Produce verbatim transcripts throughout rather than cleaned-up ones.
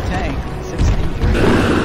tank. Six injured.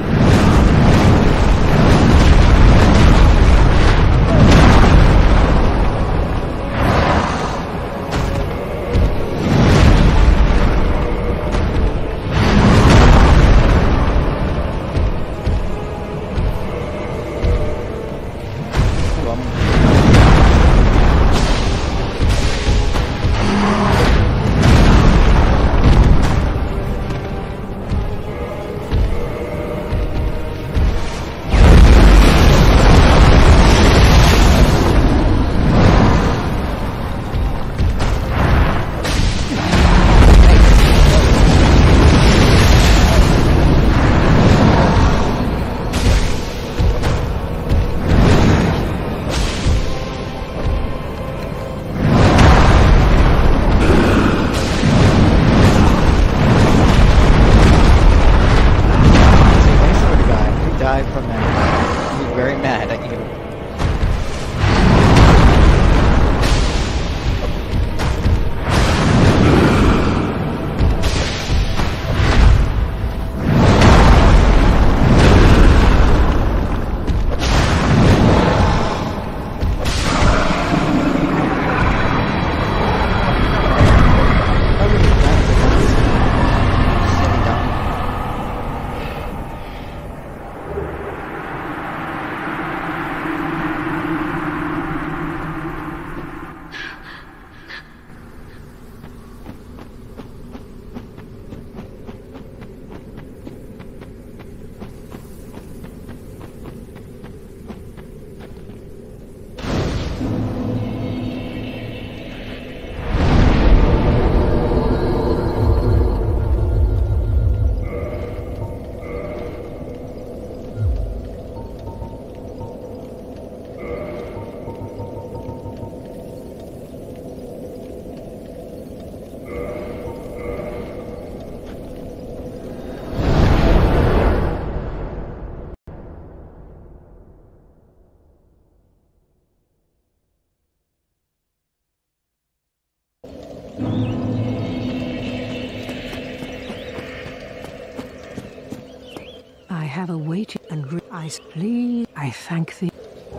I have awaited and I please I thank thee.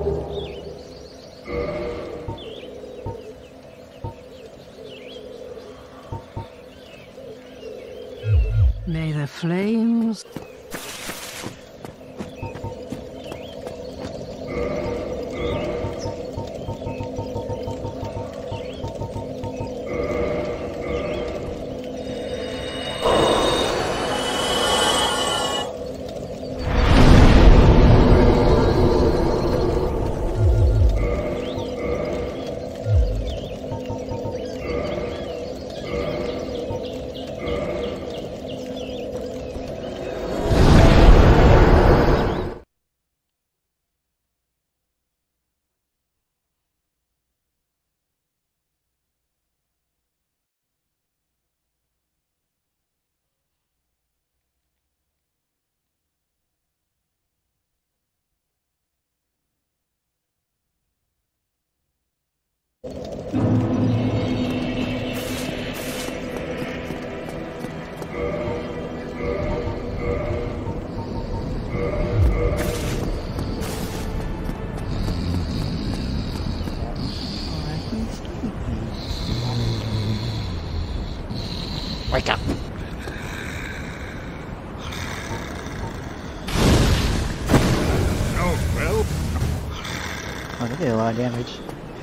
May the flames Wake up! Oh, well. Oh, they did a lot of damage.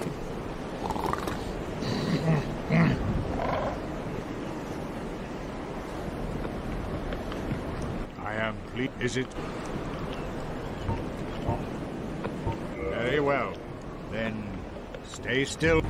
I am pleased. Is it? Very well. Then stay still.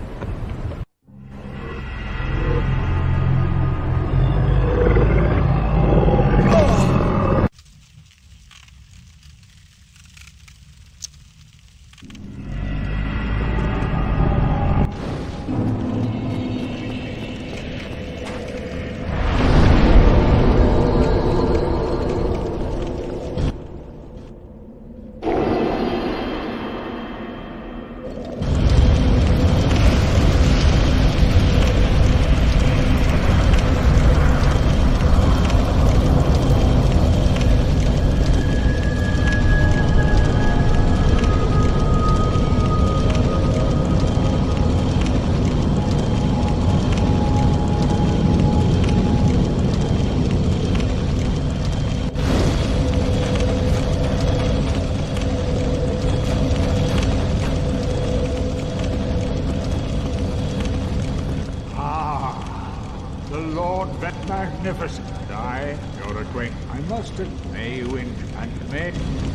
I must have may you in and may.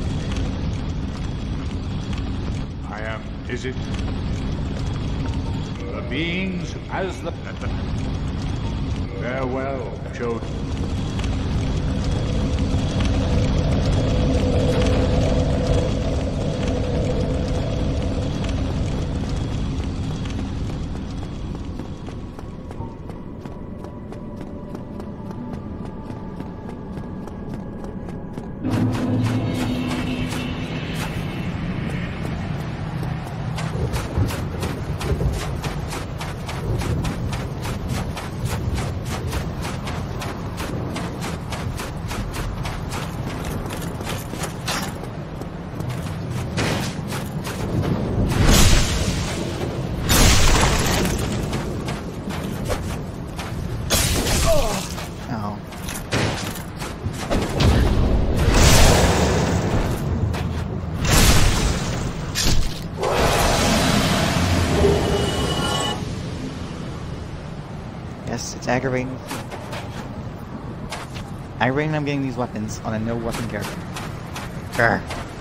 I am. Is it the beings as the farewell, children? It's aggravating. Aggravating I'm getting these weapons on a no weapon character. Grr.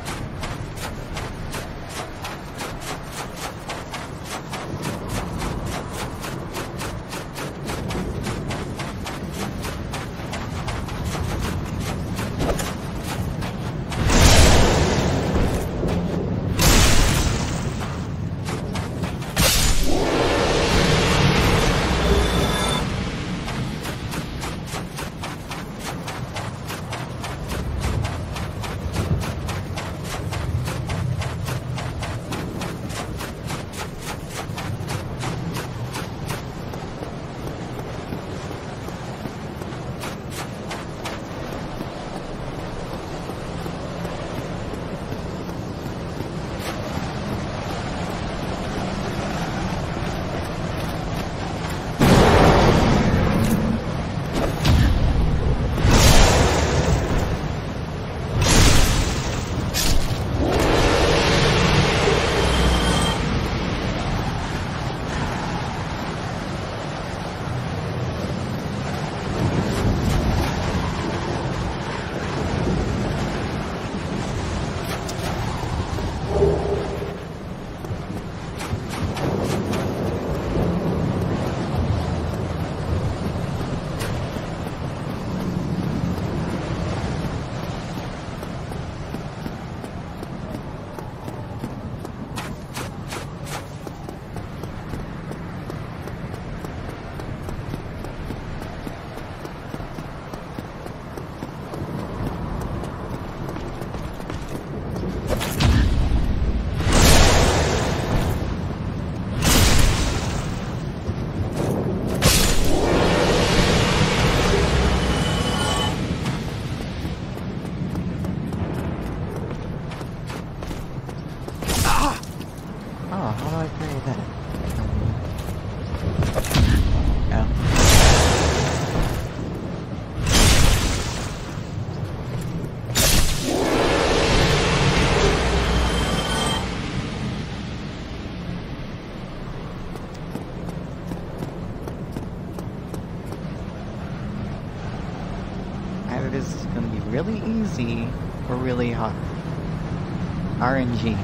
This is going to be really easy or really hard. R N G.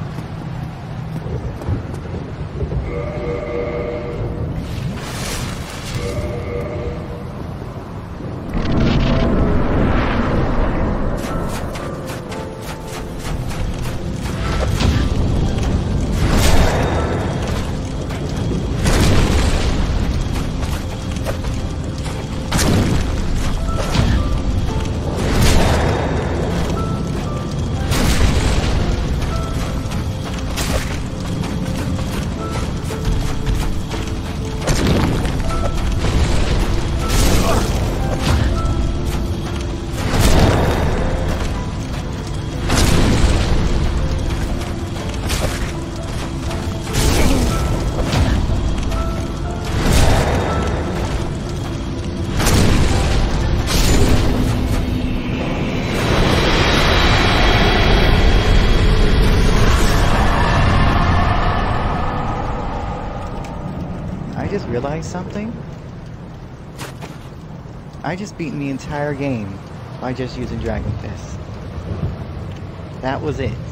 I just realized something. I just beaten the entire game by just using Dragon Fist. That was it.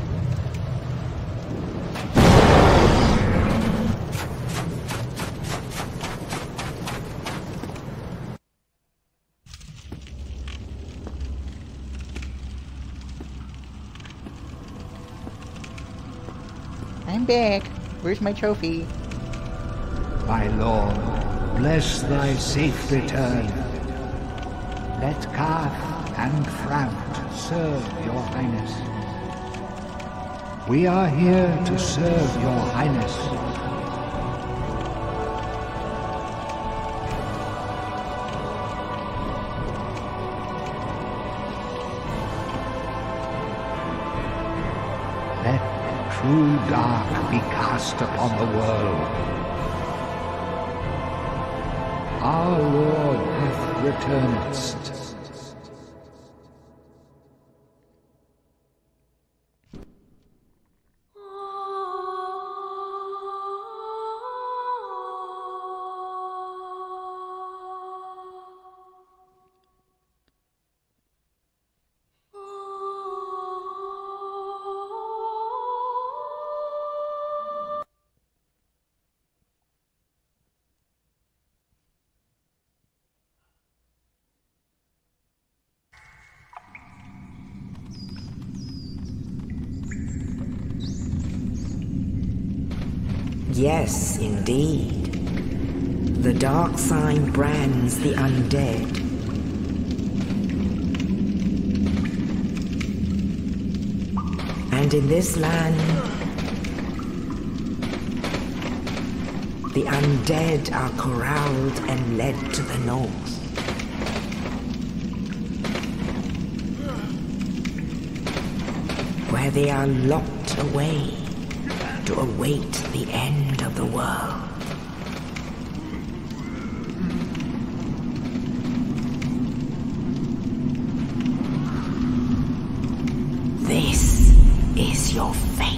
I'm back. Where's my trophy? My lord, bless thy safe return. Let Carth and Frout serve your highness. We are here to serve your highness. Let true dark be cast upon the world. Our Lord hath returned. Yes, indeed. The dark sign brands the undead. And in this land, the undead are corralled and led to the north. Where they are locked away to await the end of the world. This is your fate.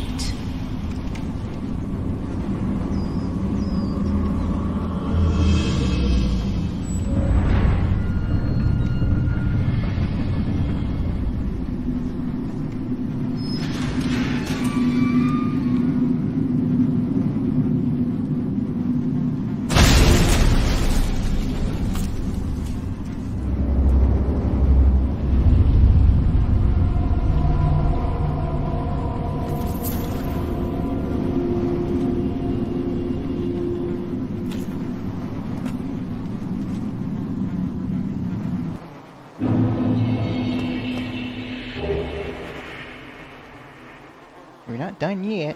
We're not done yet.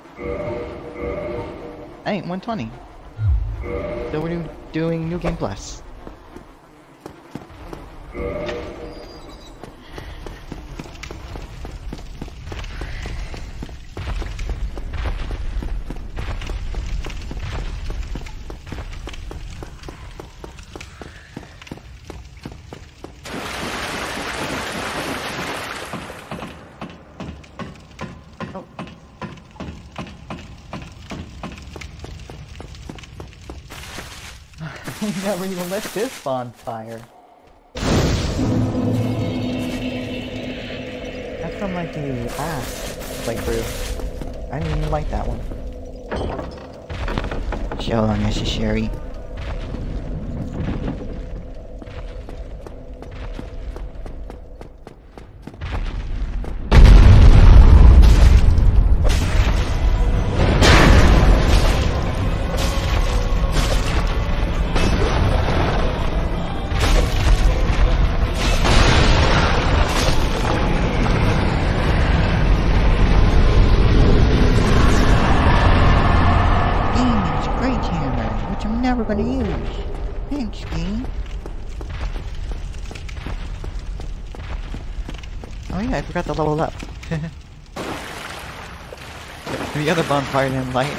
I ain't one twenty. So we're doing New Game Plus. We never even lit this bonfire. That's from like the last playthrough. I didn't even like that one. So unnecessary. Never gonna use. Thanks, game. Oh yeah, I forgot to level up. The other bonfire didn't light.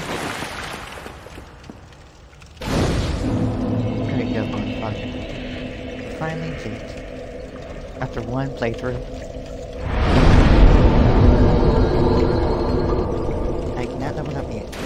There you go, bonfire. Finally lit. After one playthrough. I cannot level up yet.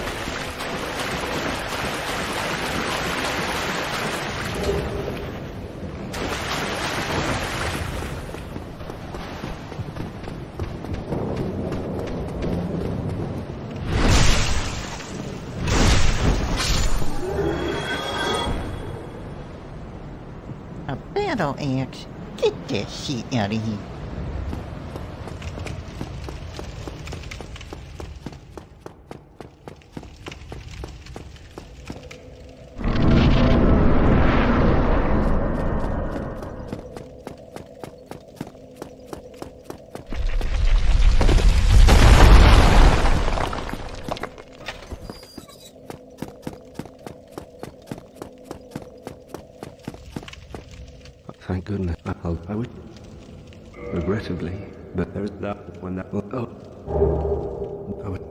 Battle axe. Get this shit out of here. Thank goodness. I, I would, regrettably, but there is that when that. Oh, I would.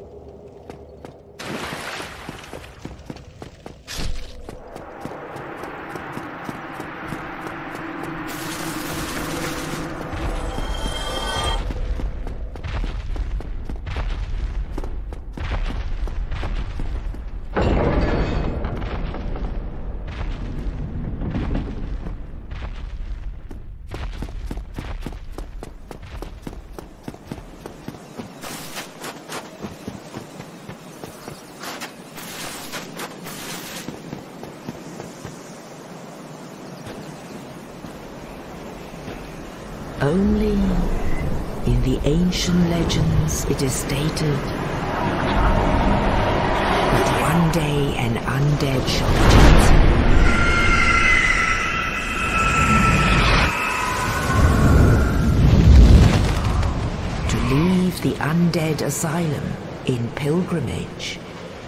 Only in the ancient legends it is stated that one day an undead shall return to leave the undead asylum in pilgrimage.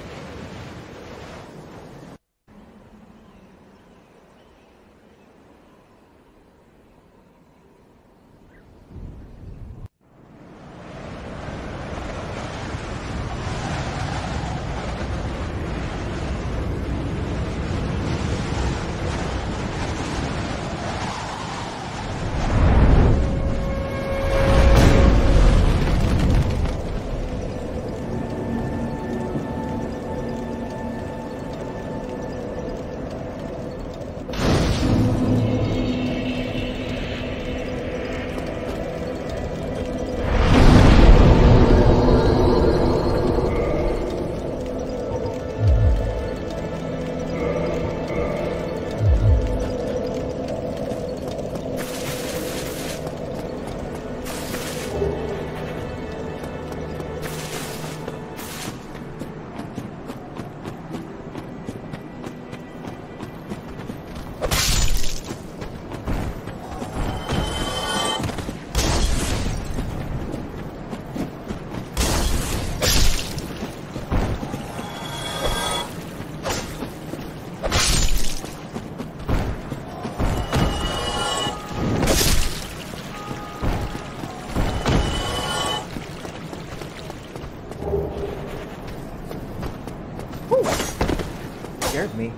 Scared me.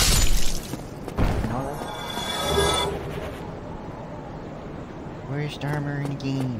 Worst armor in the game.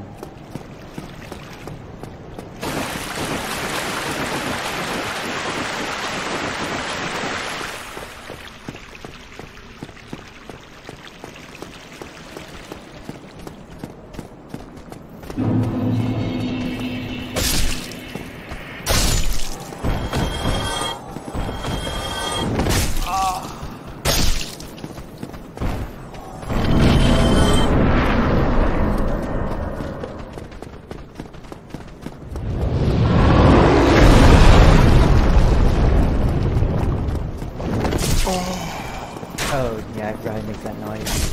Oh, yeah, I forgot to make that noise.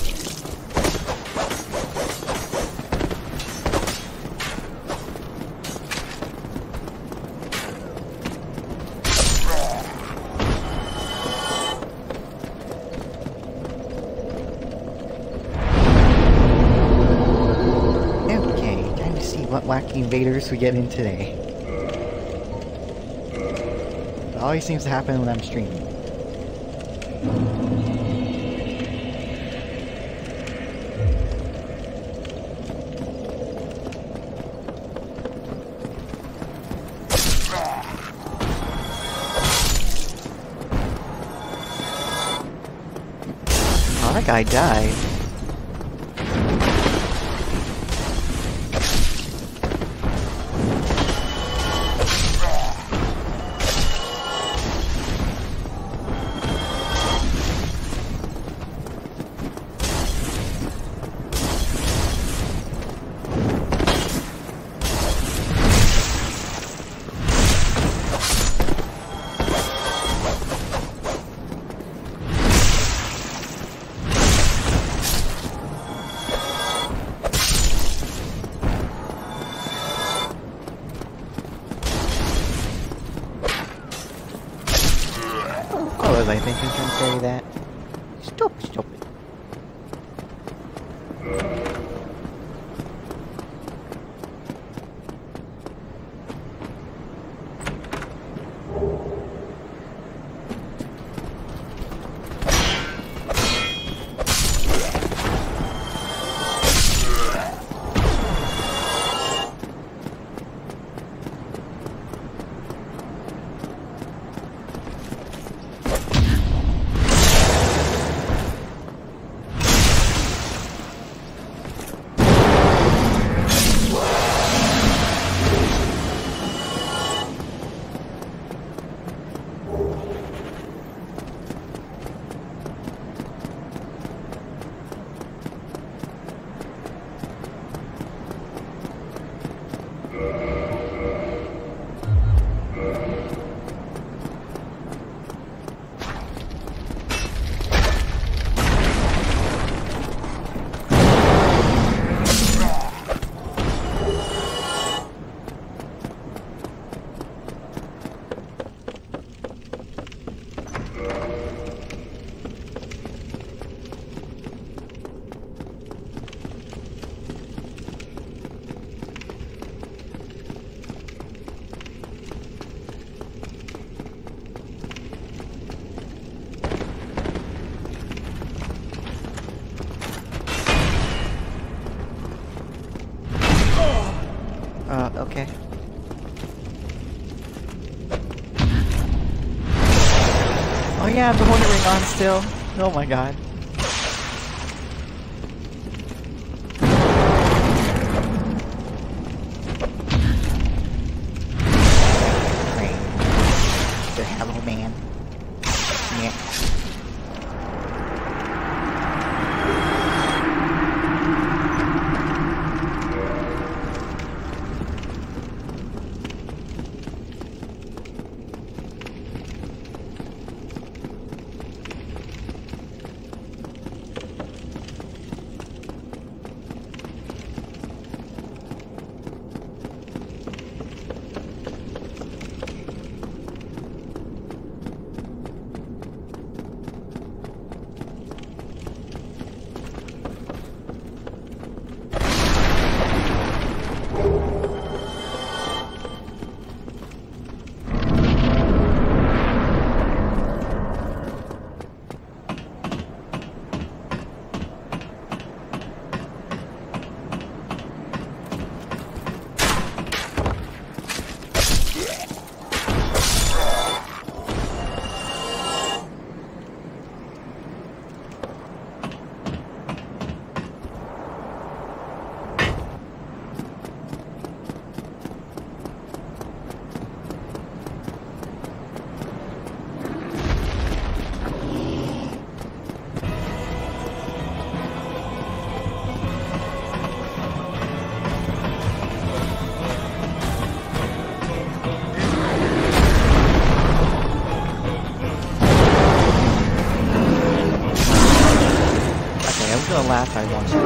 Okay, time to see what wacky invaders we get in today. It always seems to happen when I'm streaming. Oh, that guy died. because I think you can say that. Stop, stop it. Uh, okay. Oh yeah, I'm the wandering on still. Oh my god. Great. The hello man. Yeah. The last I want to.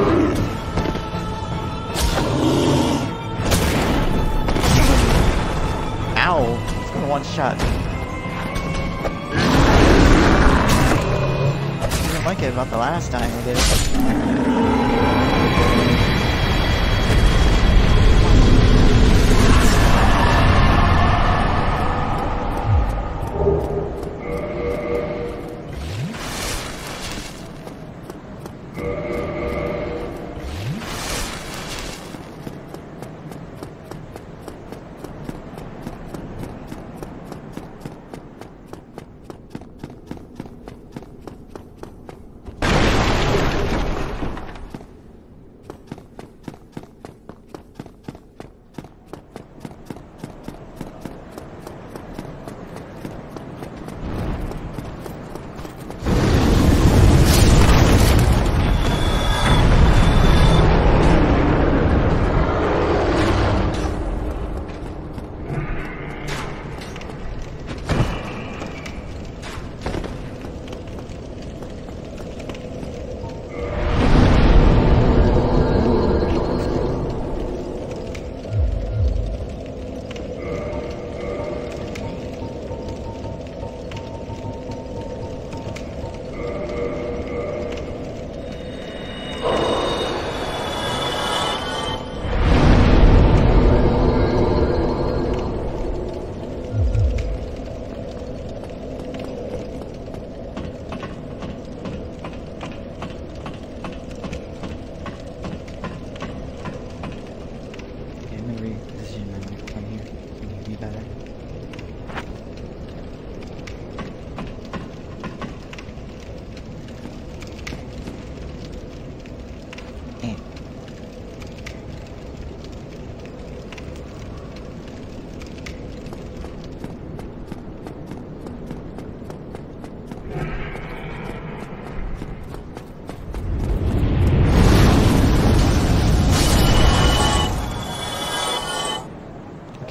Ow! It's gonna one shot. I didn't like it about the last time I did it.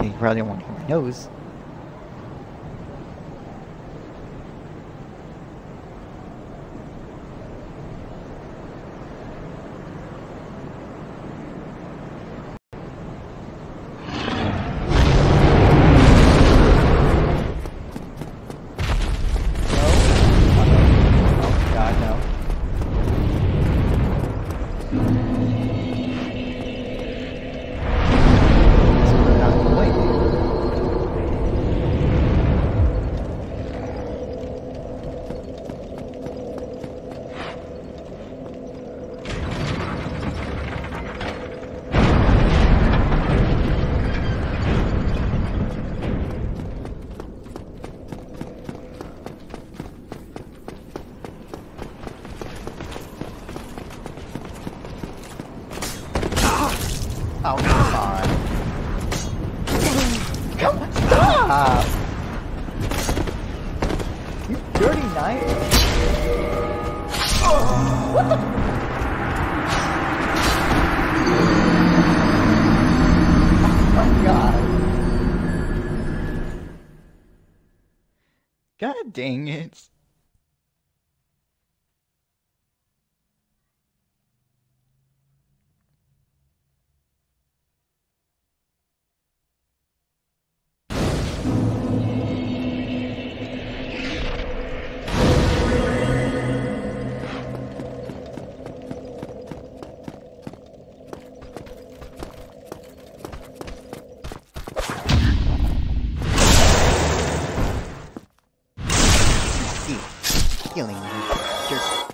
you probably don't want to hear my nose. Oh, come on. Come on, stop! You dirty knife! Oh, what the? Oh my god. God dang it. Killing you, jerk.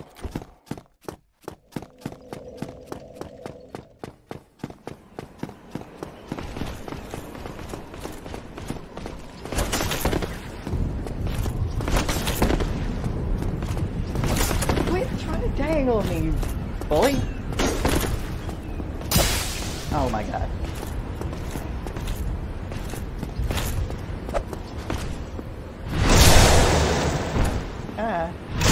Quit trying to dangle me, bully. Oh my god. Ah.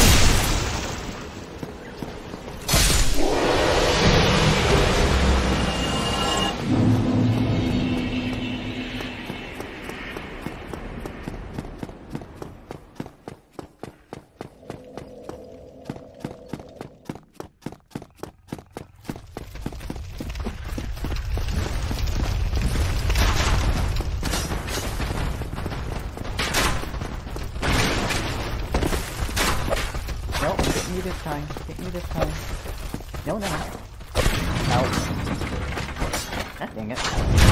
Nope, hit me this time. Hit me this time. No, no. Out. God dang it.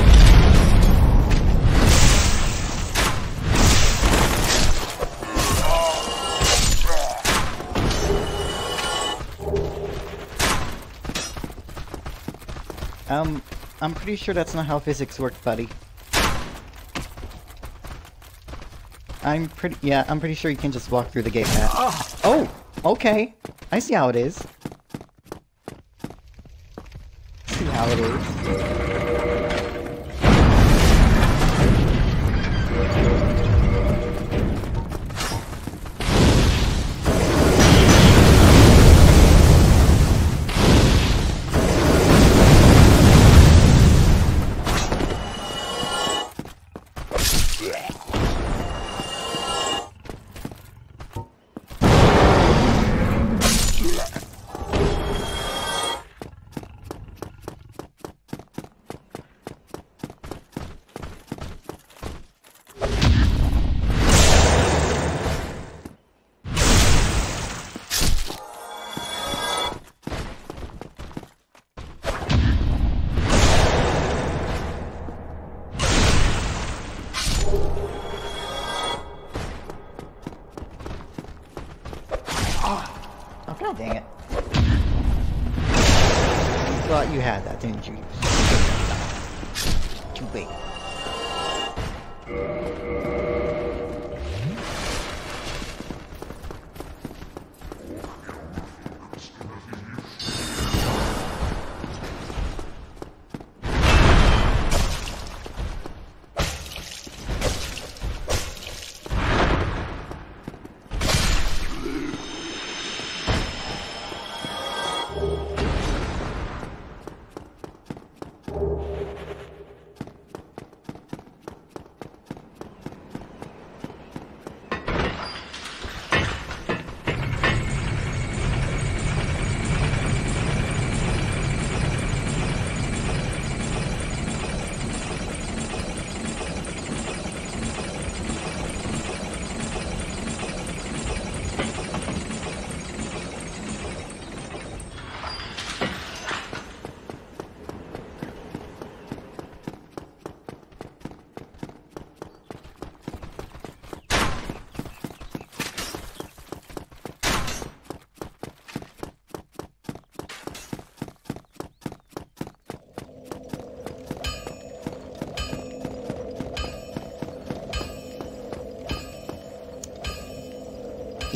Um, I'm pretty sure that's not how physics work, buddy. I'm pretty- yeah, I'm pretty sure you can just walk through the gate path. Oh! Okay! I see how it is. I see how it is. Oh, god dang it. You thought you had that, didn't you? Too late.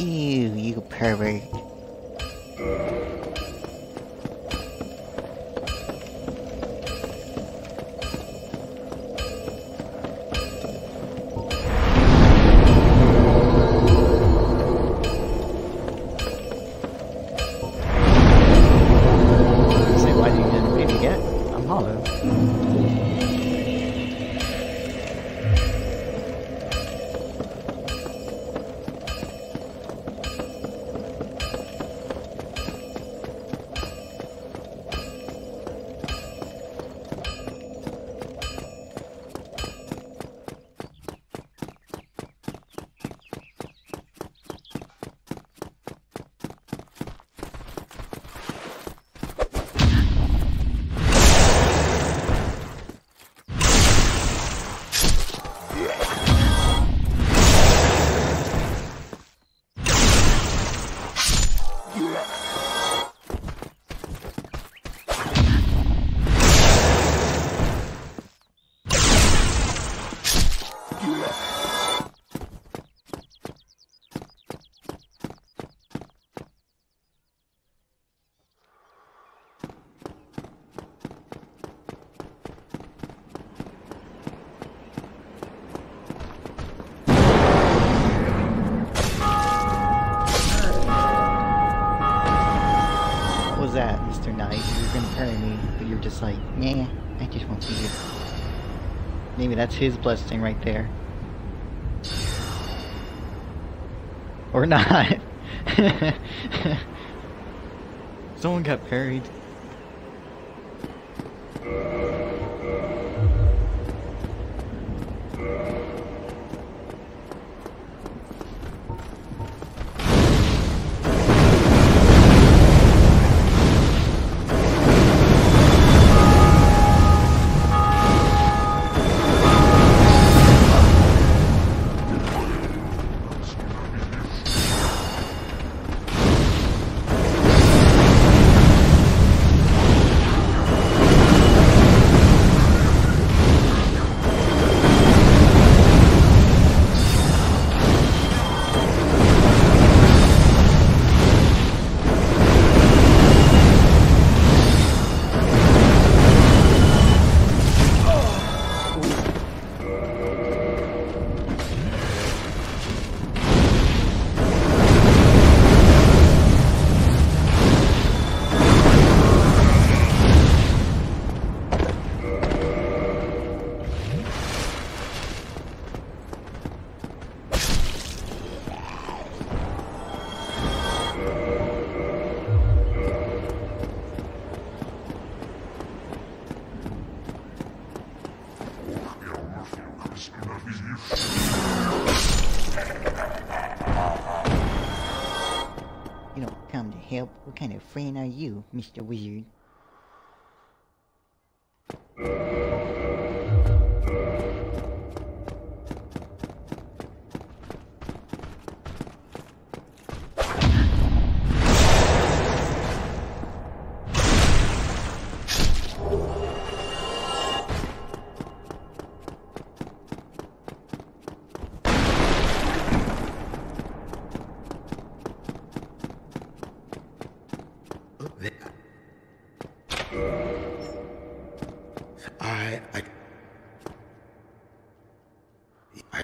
You, you pervert. Say, why did you didn't pay me yet? I'm hollow. That, Mister Knight, you were gonna carry me, but you're just like, nah, I just won't see you. Maybe that's his blessing right there. Or not. Someone got parried. You don't come to help. What kind of friend are you, Mister Wizard? I, I, I,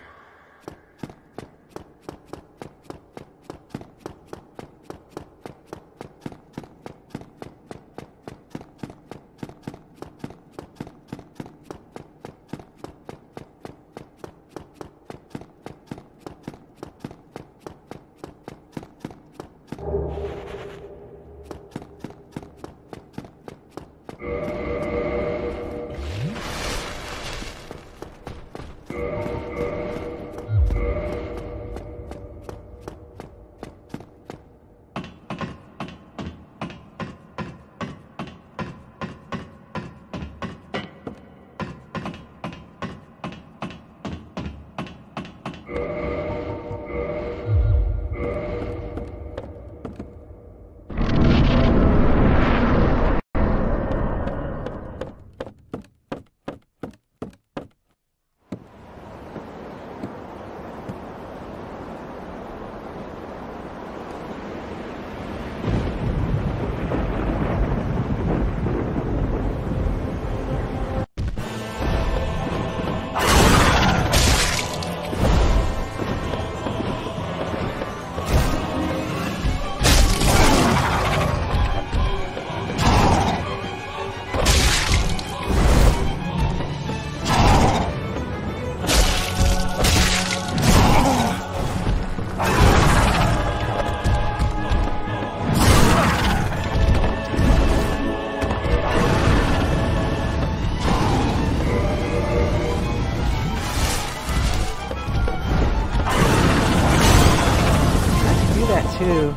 too.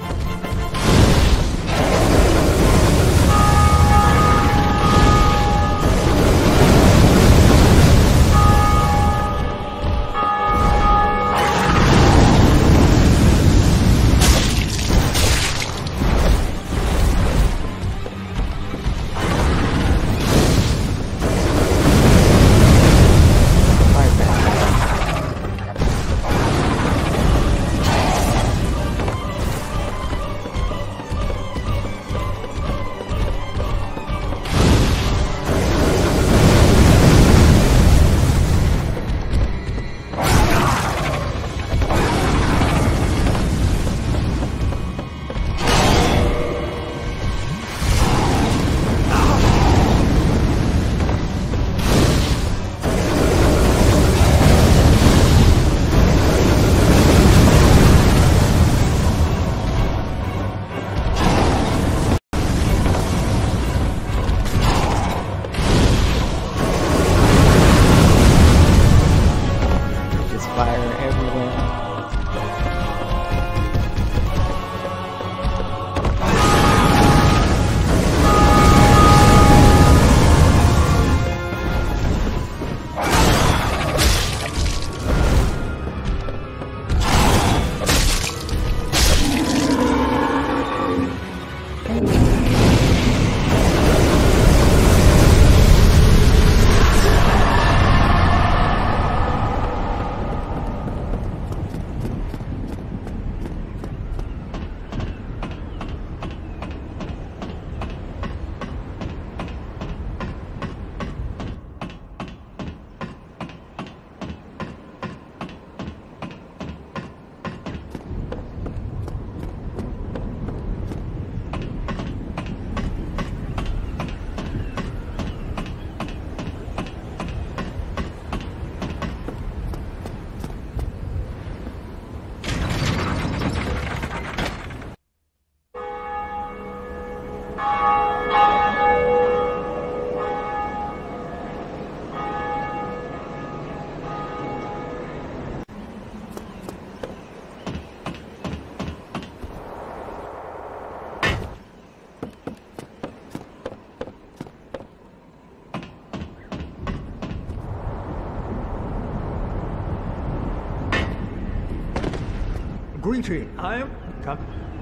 Greeting. I am... Come.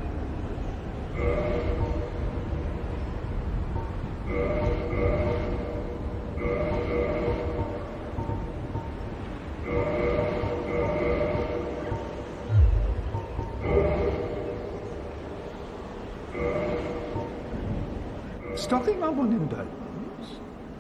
Stocking up on indulgence.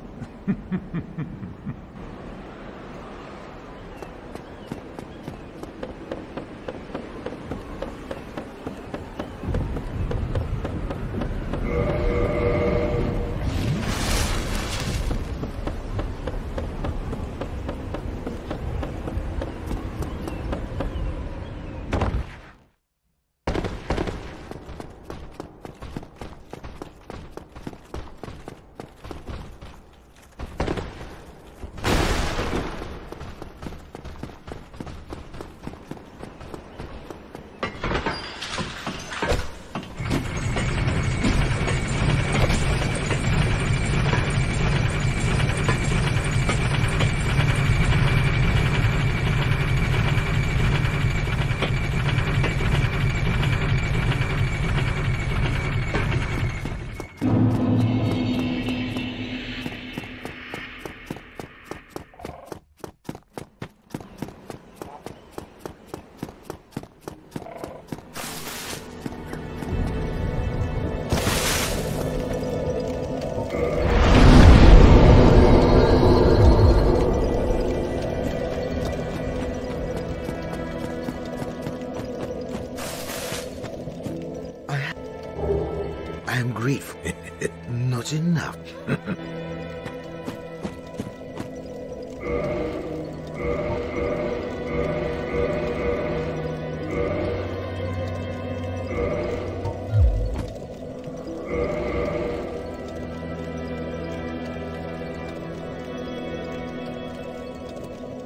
I am grief. Not enough.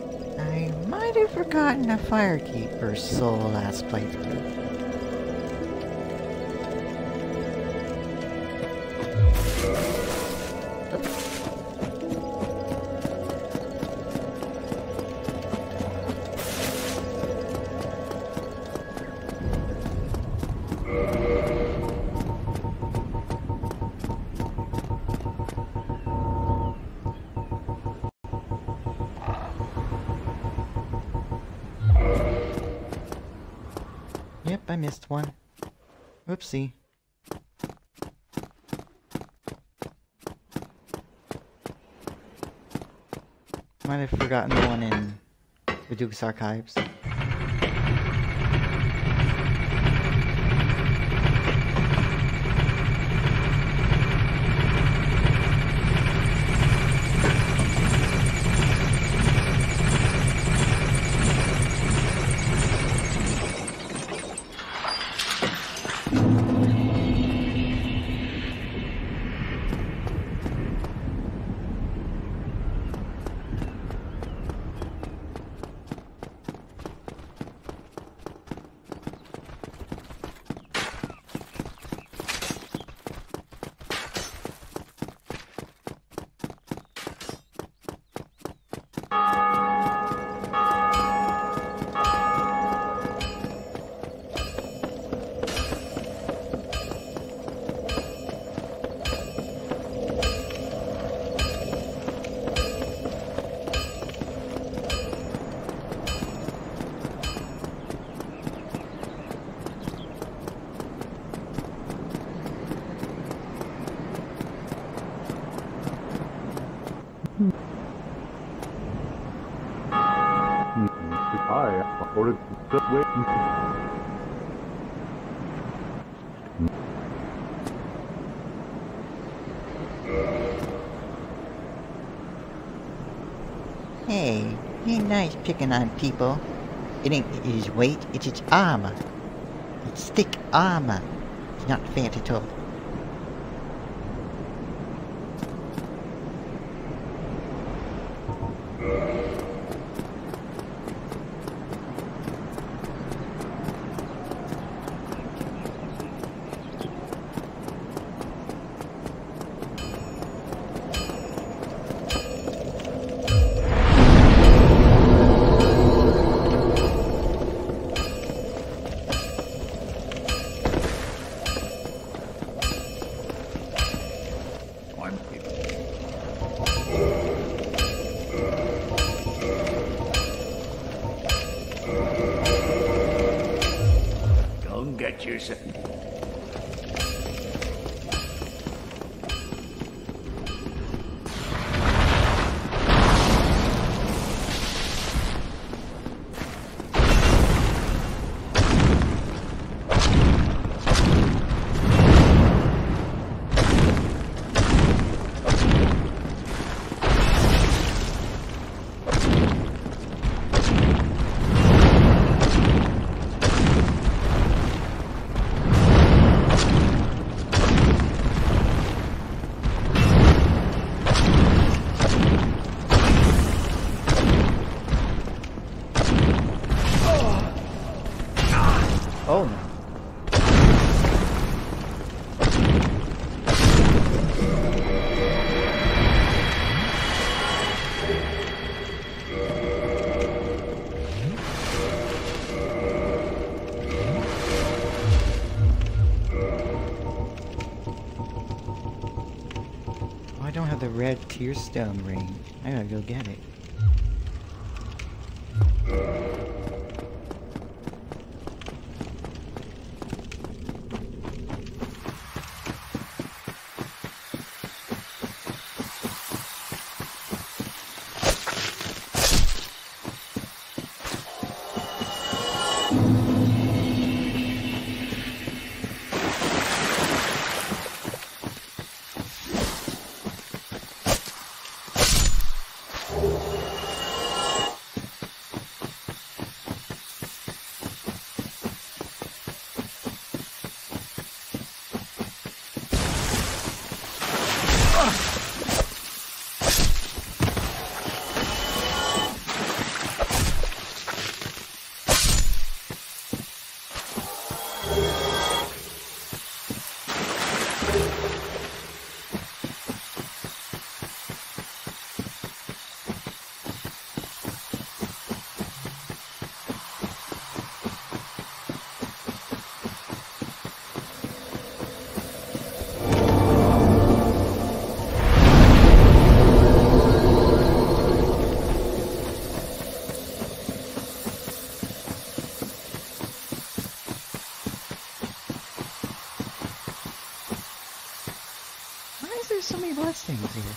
I might have forgotten a Firekeeper's soul last playthrough. I missed one. Oopsie. Might have forgotten the one in the Duke's Archives. Hey, ain't nice picking on people. It ain't his weight, it's its armor. It's thick armor. It's not fair to talk. The red tearstone ring. I gotta go get it. blessings here.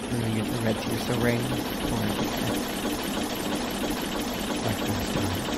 I'm gonna get the red tears of rain before I get that. Like last time.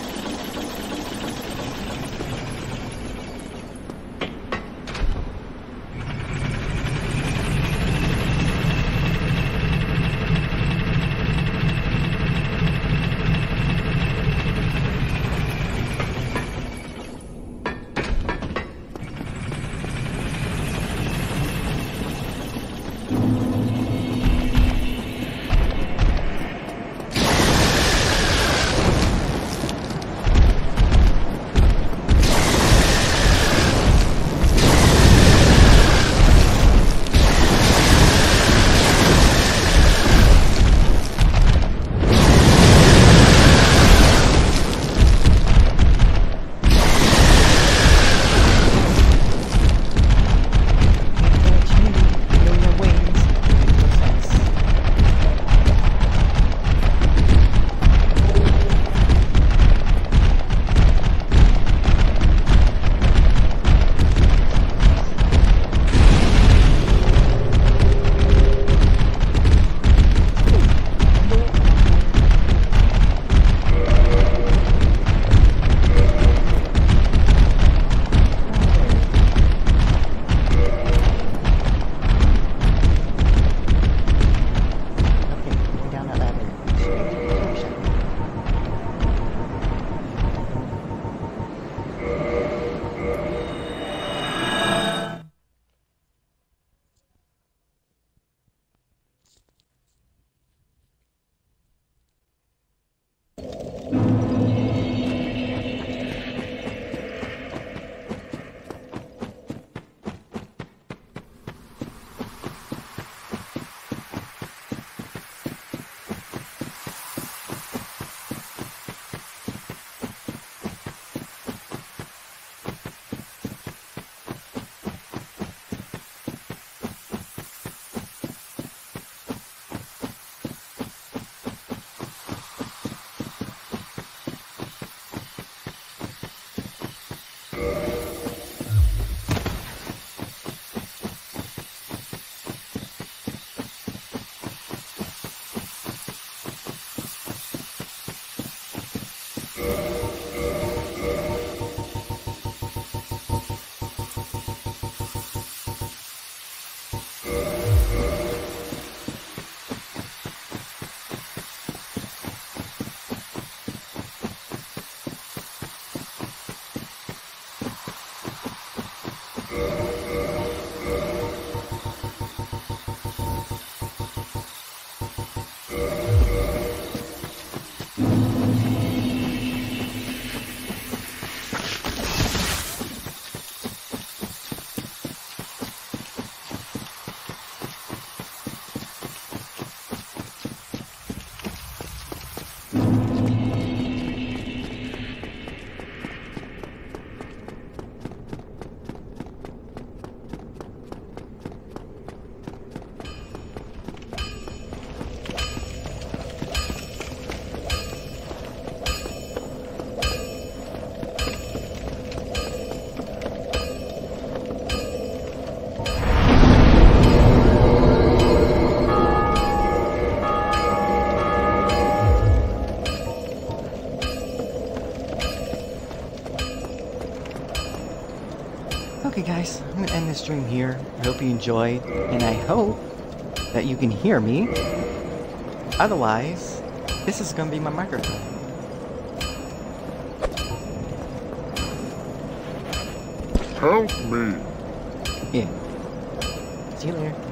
Okay guys, I'm gonna end this stream here. I hope you enjoyed, and I hope that you can hear me. Otherwise, this is gonna be my microphone. Help me. Yeah. See you later.